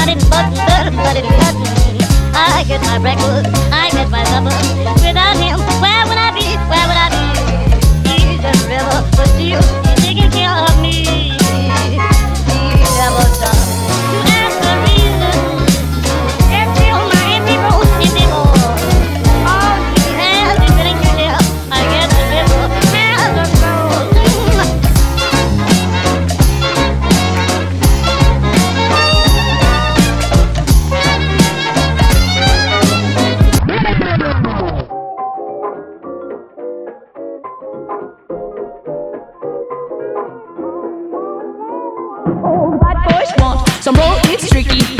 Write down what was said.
I get my breakfast, I get my supper. Without him, where would I be? Where would I be? He's just a river, but still he's taking care of me. He never stops to ask the reason. Can't feel my empty road anymore. All he has is willing to tell. I get the river, smells the road. Old white boys want some more, it's tricky.